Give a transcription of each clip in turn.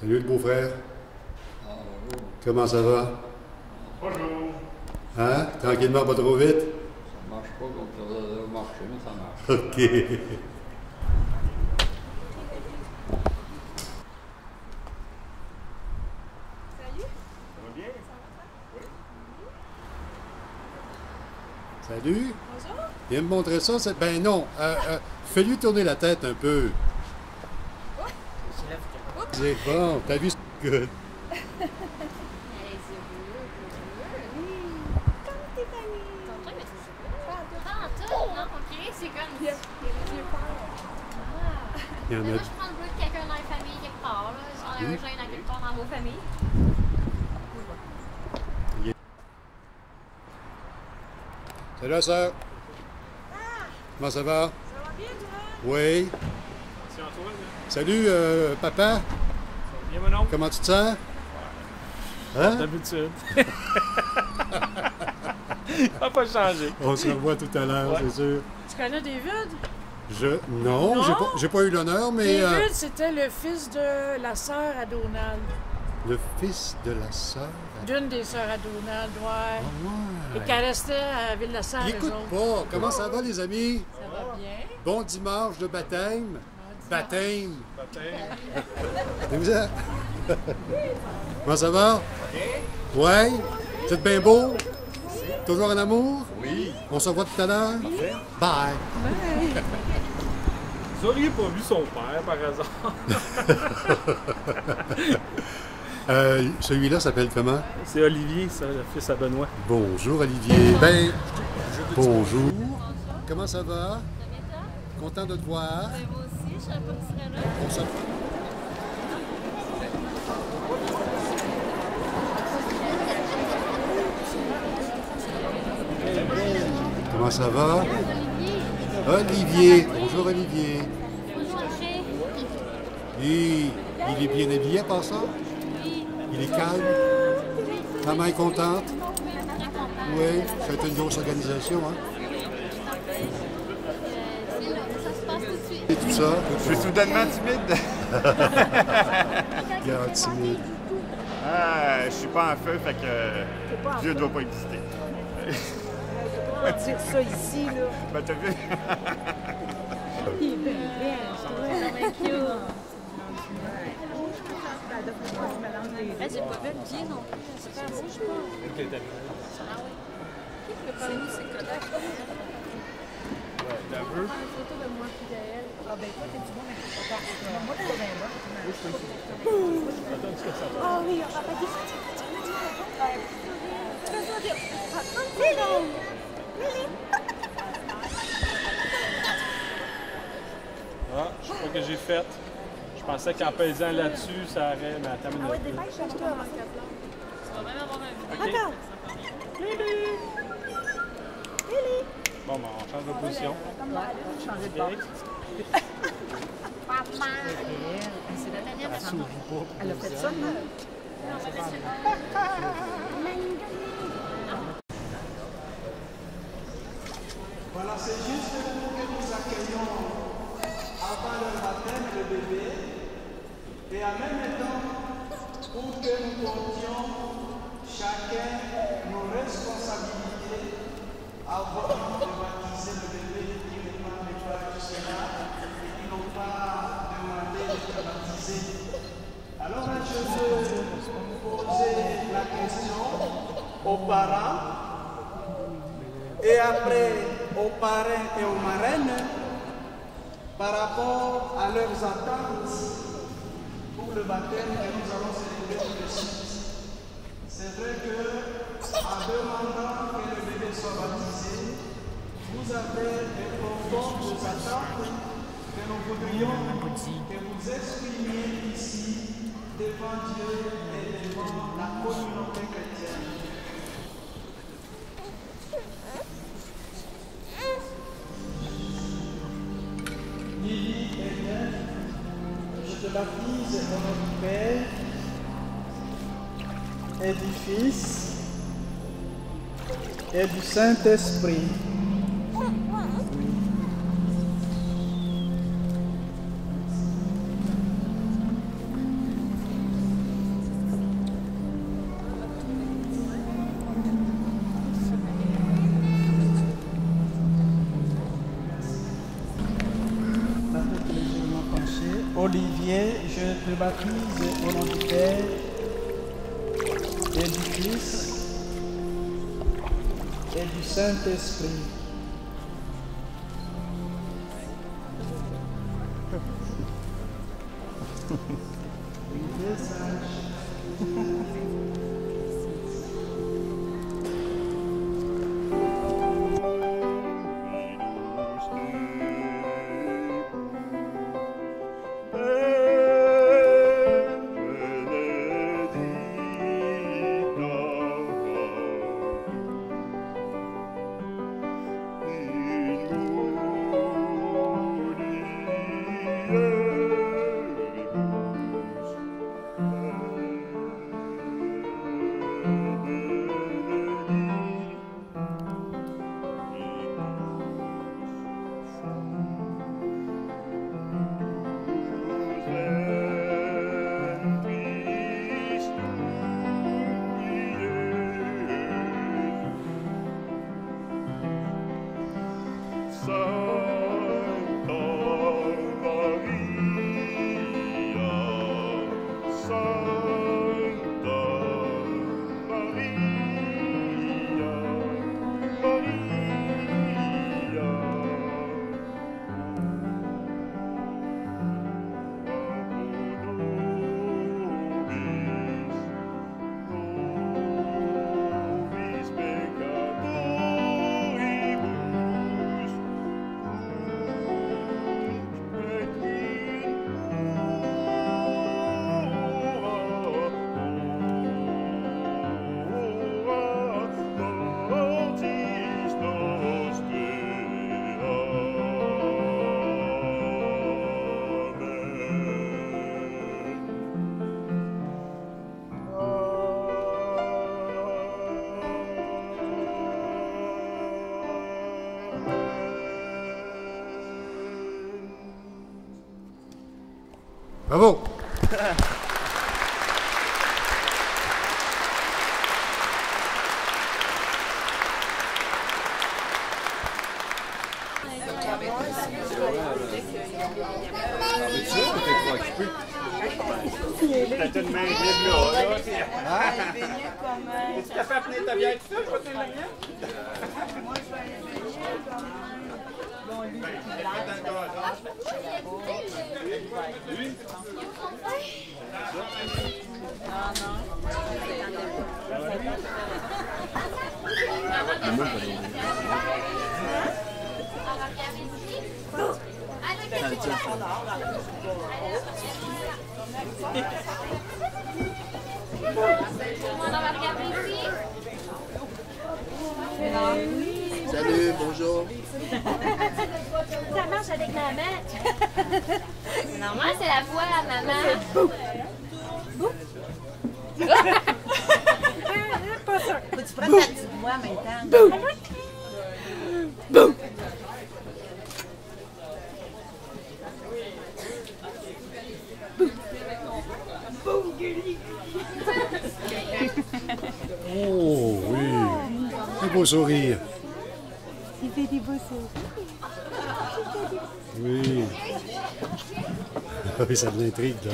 Salut le beau-frère. Ah, bonjour. Comment ça va? Bonjour. Hein? Tranquillement, pas trop vite? Ça marche pas comme ça devrait marcher, mais ça marche. OK. Salut. Ça va bien? Oui. Salut. Bonjour. Viens me montrer ça. Ben non. Fais-lui tourner la tête un peu. C'est bon. T'as vu? Good. Elle est heureux. Comme t'es famille. Ton truc, mais c'est ça. Ah, tout, non, ok, c'est comme. Il y a les yeux pâles. Il y en Mais a. moi, je prends le bout de quelqu'un dans la famille quelque part, là. Genre, un gène à quelque part dans vos familles. Salut la sœur. Comment ça va? Ça va bien, toi? Oui. C'est Antoine, hein? Salut, papa. Ça va bien, mon oncle? Comment tu te sens? Hein? D'habitude. Ça n'a pas changé. On se revoit tout à l'heure, Ouais. c'est sûr. Tu connais David? Non, Non? j'ai pas eu l'honneur, mais David, c'était le fils de la sœur à Donald. le fils de la sœur. D'une des sœurs à Donald, ouais. Ah ouais. Et qu'elle restait à Ville-la-Salle, Il eux écoute autres. pas. Comment ça va, les amis? Ça va bien. Bon dimanche de baptême. Baptême. Baptême. Et vous êtes? Comment ça va? Ouais? Vous êtes bien beau? Toujours en amour? Oui. On se revoit tout à l'heure? Bye. Vous auriez pas vu son père, par hasard? Celui-là s'appelle comment? C'est Olivier, ça, le fils à Benoît. Bonjour, Olivier. Ben, bonjour. Comment ça va? Content de te voir. Ben, moi aussi, je savais pas que tu serais là. On se- Comment ça va? Olivier. Bonjour, Olivier. Bonjour, Roger. Il est bien habillé à part ça? Il est calme? Maman est contente? Très content. Oui, c'est une grosse organisation, hein? C'est là, ça se passe tout de suite. Et tout ça, Je suis soudainement timide. regarde, timide. Ah, je suis pas en feu, fait que Dieu doit pas exister. On va dire ça ici, là. Ben, t'as vu? Il est bien, bien. C'est cute. Hey, j'ai pas vu le pied non plus. Ça bouge pas. Ah oui. C'est où, c'est Kodak? T'as vu? Une photo de moi et Gaël. Ah ben toi, t'es du bon avec le photo. Moi, t'es pas bien là. Ah oui, on va pas dire. Ah, je sais pas ce que j'ai fait. Je pensais qu'en pesant là-dessus, ça aurait... Mais attends une minute. Tu vas même avoir un OK. vidéo. Bon, ben, on change de position. Changer de bord. OK. C'est Nathaniel. Elle a fait ça, non? Voilà, c'est juste pour que nous accueillons avant le baptême le bébé et en même temps pour que nous portions chacun nos responsabilités avant de baptiser le bébé qui n'est pas préparé du Sénat et qui n'ont pas demandé d'être baptisés. Alors là, je veux poser la question aux parents et après aux parrains et aux marraines par rapport à leurs attentes pour le baptême que nous allons célébrer tout de suite. C'est vrai que en demandant que le bébé soit baptisé, vous avez des profondes attentes que nous voudrions que vous exprimiez ici devant Dieu et devant la communauté chrétienne. Lily et bien, je te baptise au nom du Père et du Fils et du Saint-Esprit. Olivier, je te baptise au nom du Père et du Fils et du Saint-Esprit. Olivier sage. Bravo! T'as tout de même libre là. Es-tu capable de tenir ta bière tout seul? Je vais tenir la mienne. Moi, je vais aller venir comme... Bon, lui, Salut, bonjour. Ça marche avec maman. Normalement, c'est la voix à maman. pas ça. Faut-tu prendre ta petite voix maintenant? Oh oui! Un beau sourire. Il fait des beaux sourires. Oui. Oui, ça l'intrigue, là.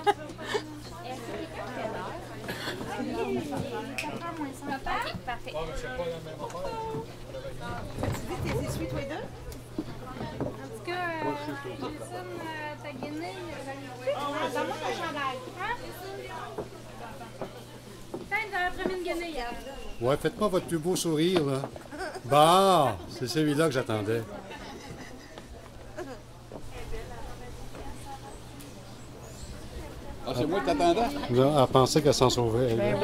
Parfait. Tu dis que t'es essuies, toi et deux? En tout cas, Christine, ta guinée, donne-moi ta chandail. Hein? T'as pris une guinée hier. Ouais, faites-moi votre plus beau sourire, là. Bah, c'est celui-là que j'attendais. Ah, c'est moi qui t'attendais? Là, elle pensait qu'elle s'en sauvait. Elle,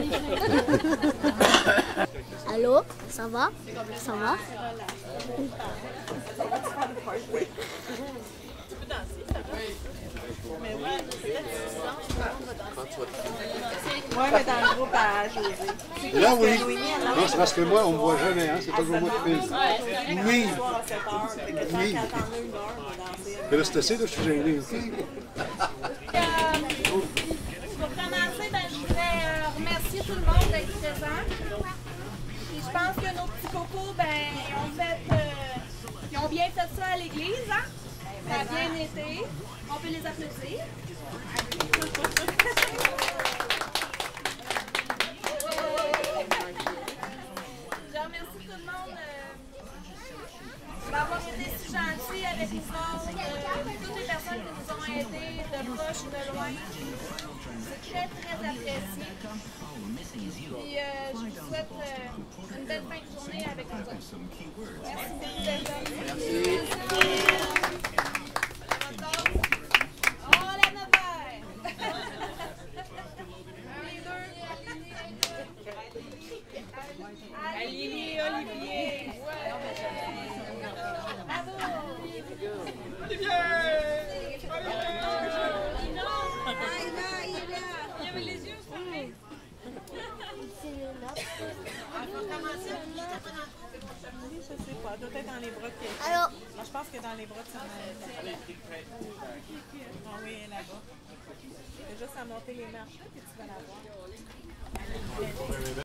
Allô? Ça va? Ça va? Ouais, mais dans le groupe à José. Et là, oui. Non, c'est parce que moi, on me voit jamais, hein. C'est toujours moi qui filme. Oui. Oui. Mais là, c'est assez, là, je suis gêné. Pour commencer, ben, je voudrais remercier tout le monde d'être présent. Puis je pense que nos petits cocos, ben, ils ont bien fait ça à l'église, hein? Ça a bien été. On peut les applaudir. Je remercie tout le monde d'avoir été si gentils avec nous autres, toutes les personnes qui nous ont aidés, de proche ou de loin. C'est très, très apprécié. Puis je vous souhaite une belle fin de journée avec nous autres. Merci beaucoup d'être là. Merci. Oh, la Nobel! Les deux. Aline et Olivier. Bravo! Olivier! Il avait les yeux fermés. Je sais pas, doit être dans les bras de quelqu'un. Alors, Moi, je pense que dans les bras de sa mère. Ah oui, elle est là-bas. T'as juste à monter les marches, puis tu vas la voir.